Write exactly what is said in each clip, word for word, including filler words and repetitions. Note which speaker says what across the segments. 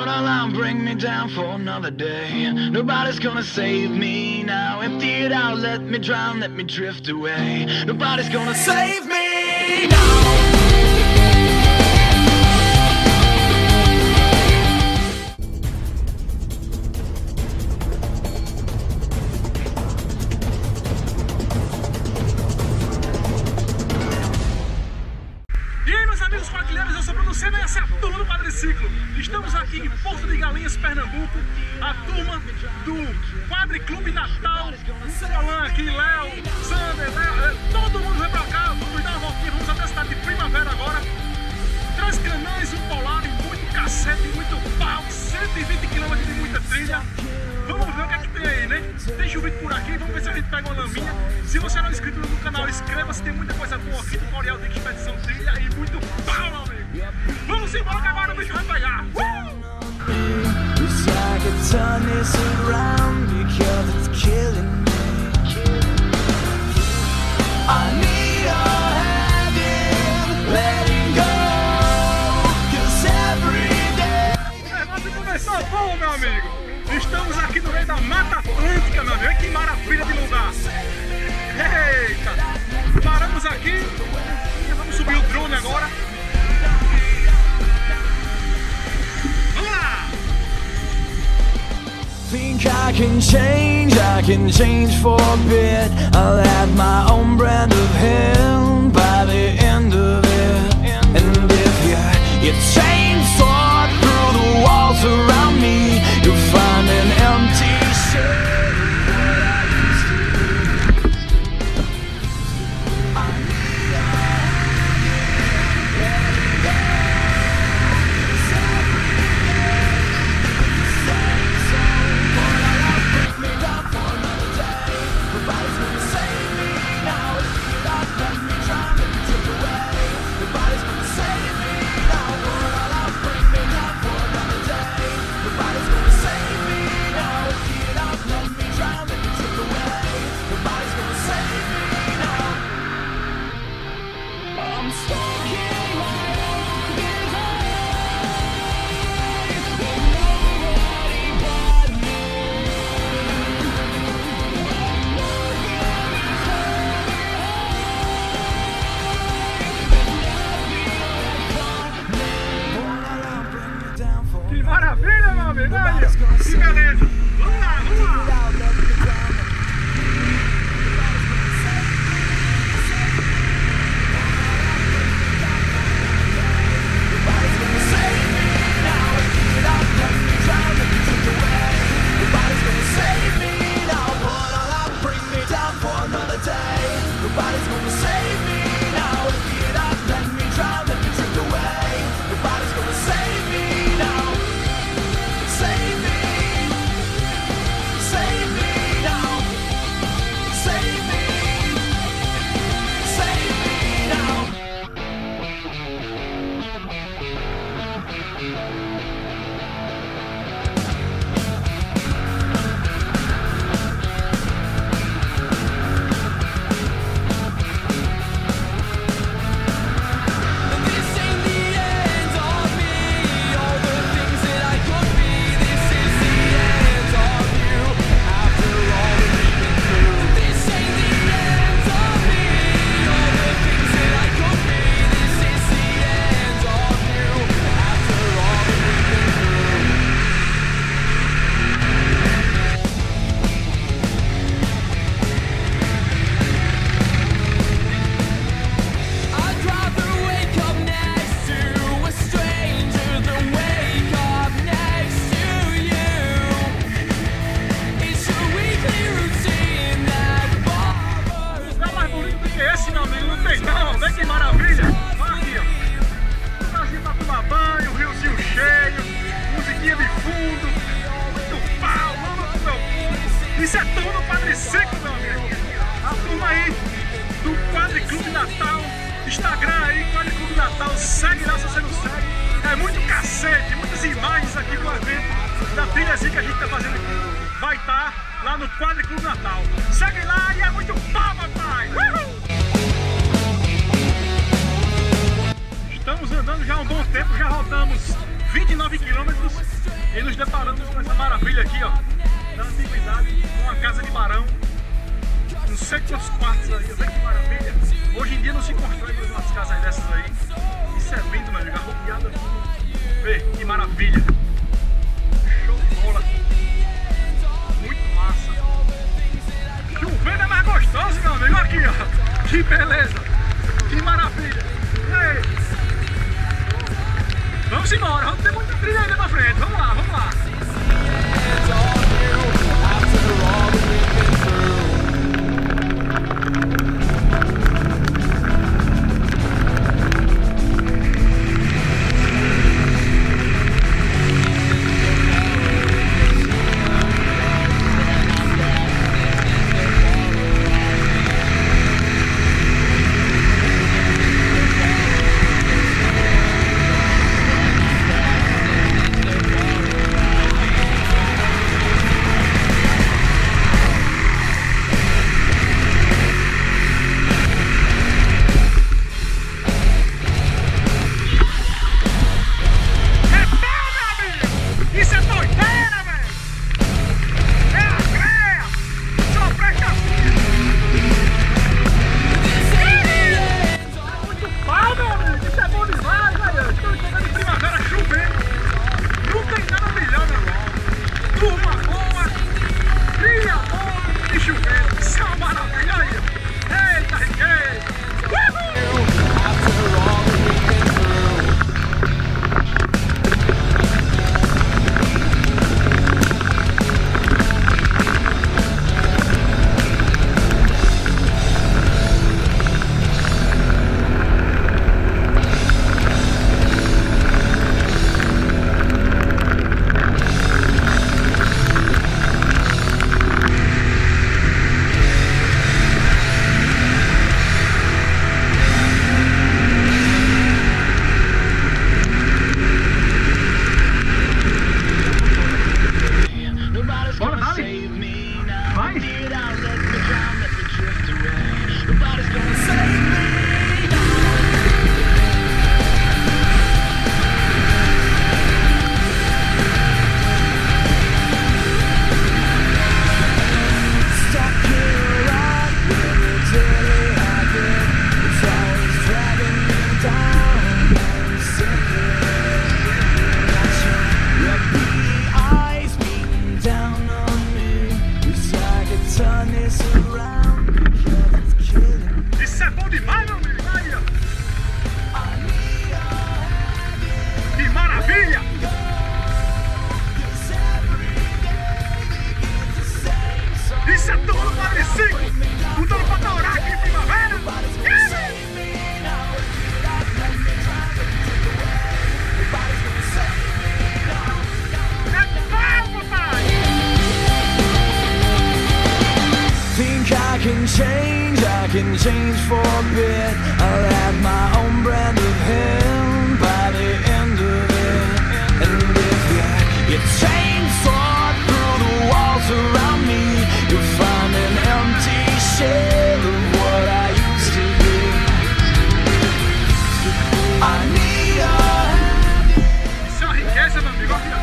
Speaker 1: Borderline, bring me down for another day. Nobody's gonna save me now. Empty it out, let me drown, let me drift away. Nobody's gonna save me now.
Speaker 2: Eu sou o Bruno Senna e essa é a turma do Quadriciclo. Estamos aqui em Porto de Galinhas, Pernambuco. A turma do Quadriclube Natal. Rolan aqui, Léo, Sander, Léo, todo mundo vem pra cá. Vamos dar uma voltinha, vamos até a cidade de Primavera agora. Três canães, um polar e muito cacete, muito pau. cento e vinte quilômetros de muita trilha. Vamos ver o que é que tem aí, né? Tem chuvido por aqui, vamos ver se a gente pega uma laminha. Se você não é inscrito no canal, inscreva-se, tem muita coisa boa aqui, tutorial de expedição trilha e muito pau, meu amigo. Vamos embora que agora o bicho vai pegar! Uh! Começou bom, meu amigo! Estamos aqui no meio da Mata Atlântica, meu amigo. Que maravilha de lugar! Eita! Paramos aqui. Vamos subir o drone agora. Vamos lá!
Speaker 1: Think I can change, I can change for a bit. I'll add my own brand of hell by the end of it. And if you, you chainsaw through the walls around me, you'll find an empty shell.
Speaker 2: Que maravilha, meu amigo! Olha, que beleza! Vamos lá, vamos lá! Isso é turma do Quadriciclo, meu amigo. A turma aí do Quadriclube Natal. Instagram aí, Quadriclube Natal. Segue lá se você não segue. É muito cacete, muitas imagens aqui do evento, da trilhazinha que a gente tá fazendo aqui. Vai estar tá lá no Quadriclube Natal. Segue lá e é muito bom, papai! Uhul! Estamos andando já há um bom tempo, já rodamos vinte e nove quilômetros e nos deparamos com essa maravilha aqui, ó, da antiguidade, uma casa de barão, não sei quantos quartos aí, olha que maravilha. Hoje em dia não se constrói mais umas casas dessas aí. Isso é lindo, meu amigo, arrodeado aqui. Vê que maravilha. Show de bola. Muito massa. Chovendo é mais gostoso, meu amigo. Aqui, ó. Que beleza. Que maravilha. E aí? Vamos embora. Vamos ter muita trilha ainda pra frente. Vamos lá, vamos lá. Isso é bom demais, meu amigo. Aí, ó. Que maravilha! Isso é tudo Padre Ciclo, lutando pra dourar aqui em Primavera. É bom, papai!
Speaker 1: Think I can change, I can change for a bit. I'll have my own brand of hell by the end of it. And if you, you chainsaw through the walls around me, you'll find an empty shell of what I used to be. I need a
Speaker 2: Isso é uma riqueza, meu amigo. Aqui,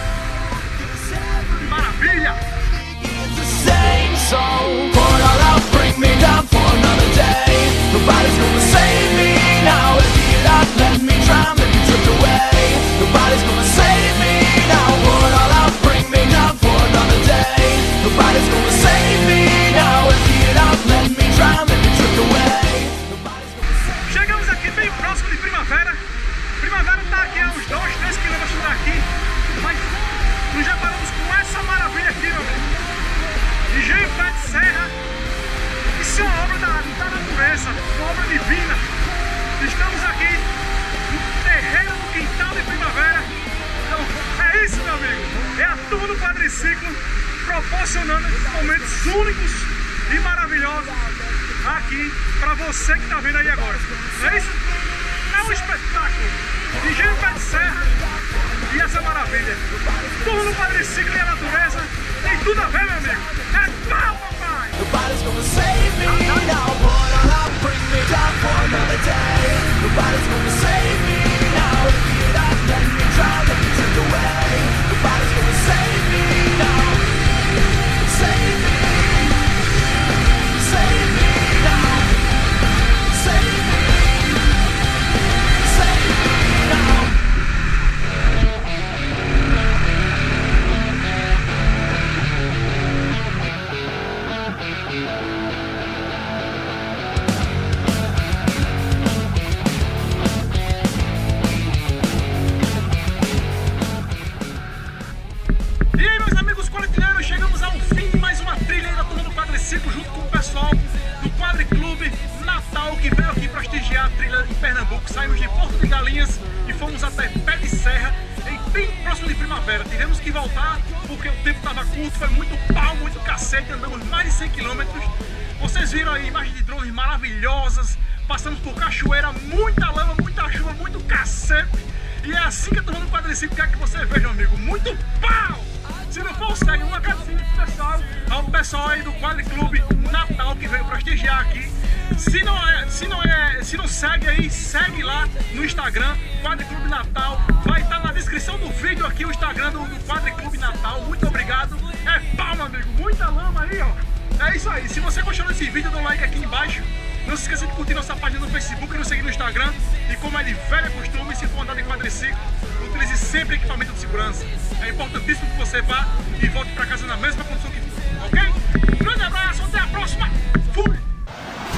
Speaker 2: ó. Que maravilha!
Speaker 1: same song. Pour it all out, bring me down for another day. Nobody's gonna save me now. If you not let me drown, let me drift away. Nobody's gonna save me now. Pour it all out, bring me down for another day. Nobody's gonna save me now. If you not let me drown, let me drift away. Nobody's gonna save me.
Speaker 2: Chegamos aqui bem próximo de Primavera. Primavera está aqui a uns dois, três quilômetros daqui. Mas nos deparamos com essa maravilha aqui, meu amigo. Engenho Pé de Serra. Isso é uma obra da, da natureza, uma obra divina. Estamos aqui no terreiro do quintal de Primavera. Então é isso, meu amigo. É a turma do Padre Ciclo proporcionando momentos únicos e maravilhosos aqui para você que está vendo aí agora. É isso? É um espetáculo. Engenho Pé de Serra e essa maravilha. Turma do Padre Ciclo e a natureza tem tudo a ver, meu amigo. É pau, papai!
Speaker 1: Nobody's gonna save me now. Pour it all out, bring me down for another day. Nobody's gonna save me now. If you not let me drown.
Speaker 2: prestigiar a trilha em Pernambuco. Saímos de Porto de Galinhas e fomos até Pé de Serra, em bem próximo de Primavera. Tivemos que voltar porque o tempo estava curto, foi muito pau, muito cacete, andamos mais de cem quilômetros. Vocês viram aí imagens de drones maravilhosas, passamos por cachoeira, muita lama, muita chuva, muito cacete. E é assim que eu tô falando no quadriciclo, quer que você veja, meu amigo, muito pau! Se não for, segue um agradecimento pessoal ao pessoal aí do Quadriclube Natal que veio prestigiar aqui. Se não, é, se, não é, se não segue aí, segue lá no Instagram, Quadriclube Natal. Vai estar na descrição do vídeo aqui o Instagram do, do Quadriclube Natal. Muito obrigado. É pau, meu amigo. Muita lama aí, ó. É isso aí. Se você gostou desse vídeo, dá um like aqui embaixo. Não se esqueça de curtir nossa página no Facebook e nos seguir no Instagram. E como é de velha costume, se for andar de quadriciclo, utilize sempre equipamento de segurança. É importantíssimo que você vá e volte para casa na mesma condição que ficou, ok? Um grande abraço, até a próxima. Fui!